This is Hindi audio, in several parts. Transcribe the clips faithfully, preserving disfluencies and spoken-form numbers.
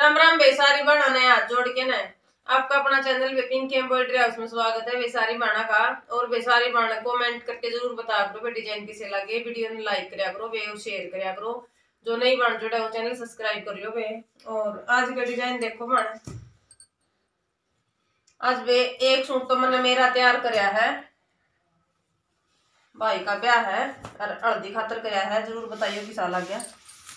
राम राम बेसारी बाणा ने हाथ जोड़ के ना आपका अपना चैनल पिंक एम्ब्रॉयडरी हाउस में स्वागत है बेसारी बाणा का। और बेसारी बाणा कमेंट करके जरूर बता करो वे डिजाइन किसे लगे, वीडियो ने लाइक करया करो वे और शेयर करया करो। जो नई बन जोड़ा वो चैनल सब्सक्राइब कर लो वे। और आज का डिजाइन देखो बन, आज वे एक सूट तो मैंने मेरा तैयार करया है, भाई का ब्याह है और हल्दी खातर करया है। जरूर बताइए किसा लग गया।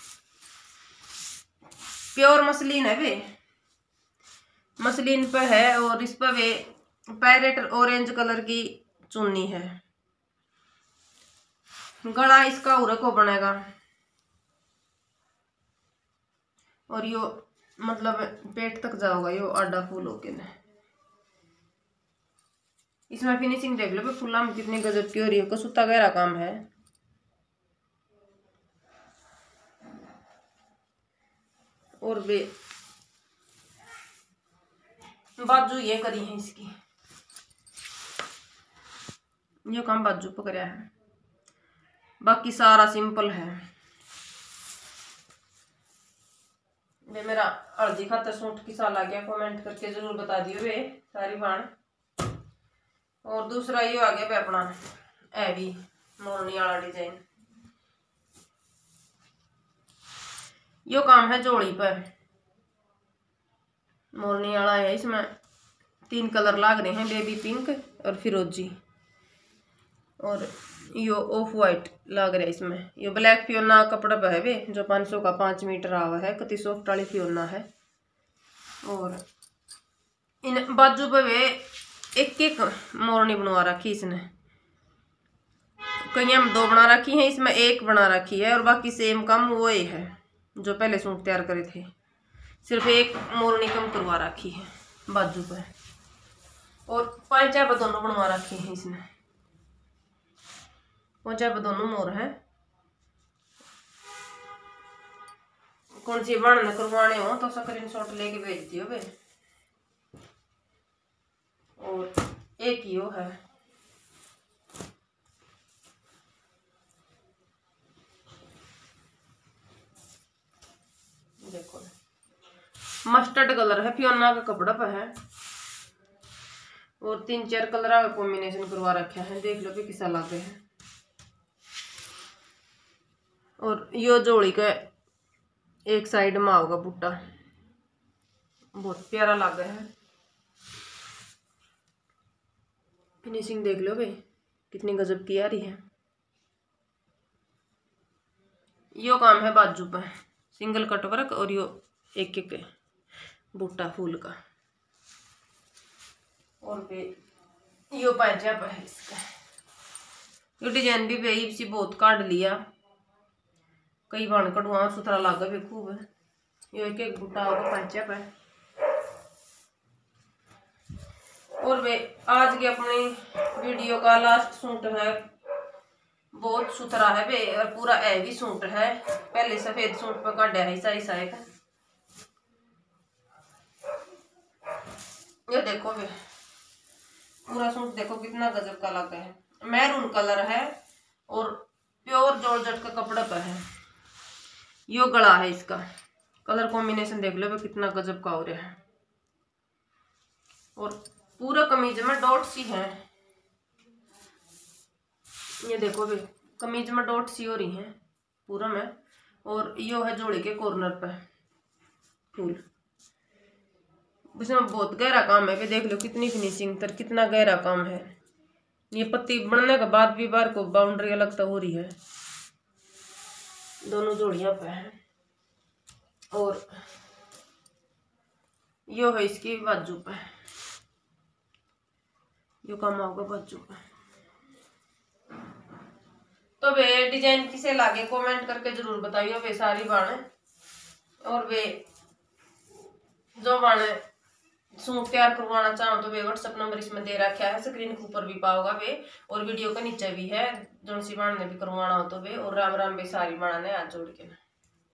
प्योर मसलिन है वे, मसलिन पे है और इस पर वे पैरेट ऑरेंज कलर की चुन्नी है। गला इसका उरा को बनेगा और यो मतलब पेट तक जाओगा यो आडा फूल होके न। इसमें फिनिशिंग देख लो फुला में कितनी गजब की हो रही है, कसूता गहरा काम है। और वे बाजू ये करी है इसकी, ये काम बाजू पर कराया है, बाकी सारा सिंपल है। वे मेरा हल्दी खातर सूट किसा ला गया कमेंट करके जरूर बता दियो वे सारी बाण। और दूसरा ये आ गया वे अपना ए भी मोरनी वाला डिजाइन, यो काम है जोड़ी पर मोरनी वाला है। इसमें तीन कलर लाग रहे हैं, बेबी पिंक और फिरोजी और यो ऑफ वाइट लाग रहा है। इसमें यो ब्लैक फियोना कपड़ा पे है वे जो पाँच सौ का पाँच मीटर आवा है, कति सॉफ्ट वाली फियोना है। और इन बाजू पे वे एक एक मोरनी बनवा रखी इसने, कहीं हम दो बना रखी है, इसमें एक बना रखी है और बाकी सेम कम वो ही है जो पहले सूट तैयार करे थे, सिर्फ एक मोरनी कम करवा रखी है बाजू पे। और पांचा पे दोनों बनवा रखी है इसने, पांचा पे दोनों मोर है। कौन सी बन करवाने हो तो स्क्रीनशॉट लेके भेज दियो बे। और एक ही वो है, देखो मस्टर्ड कलर है, फियोना का कपड़ा पे है और तीन चार कलर का कॉम्बिनेशन करवा रखा है। देख लो भी किसा लागे है। और यो जोड़ी का एक साइड में आओगा बुट्टा, बहुत प्यारा लागे है। फिनिशिंग देख लो भाई कितनी गजब की आ रही है। यो काम है बाजू पे सिंगल कट वर्क और यो एक एक बूटा फूल का। और पे यो पायजा पे है इसका, यो डिजाइन भी बेईब सी बहुत काट लिया, कई बाण कटवा सुथरा लागा भी खूब है। यो एक एक बूटा होगा पायजा पे। और वे आज के अपनी वीडियो का लास्ट सूट है, बहुत सुथरा है वे और पूरा हैवी सूट है। पहले सफेद सूट पर काटा है ईसा ईसा एक, ये देखो वे पूरा सूट देखो कितना गजब का लगा है। मैरून कलर है और प्योर जॉर्जेट का कपड़ा पर है। यो गला है, इसका कलर कॉम्बिनेशन देख लो वे कितना गजब का हो रहा है। और पूरा कमीज में डॉट सी है, ये देखो वे कमीज में डॉट सी हो रही है पूरा में। और यो है जोड़ी के कॉर्नर पे फूल, उसमें बहुत गहरा काम है। देख लो कितनी फिनिशिंग तर कितना गहरा काम है। ये पत्ती बनने के बाद भी बार को बाउंड्री अलग तो हो रही है, दोनों जोड़ियां पे है। और यो है इसकी बाजू पे, यो काम होगा बाजू पे। तो वे डिजाइन किसे लागे कमेंट करके जरूर बताइए वे सारी बाणे। और वे जो बाणे सूट तैयार करवाना चाहो तो वे व्हाट्सएप नंबर इसमें दे रखा है, स्क्रीन के ऊपर भी पाओगा वे और वीडियो के नीचे भी है। जो सी बाण ने भी करवाना हो तो वे। और राम राम वे सारी बाणा ने हाथ जोड़ के।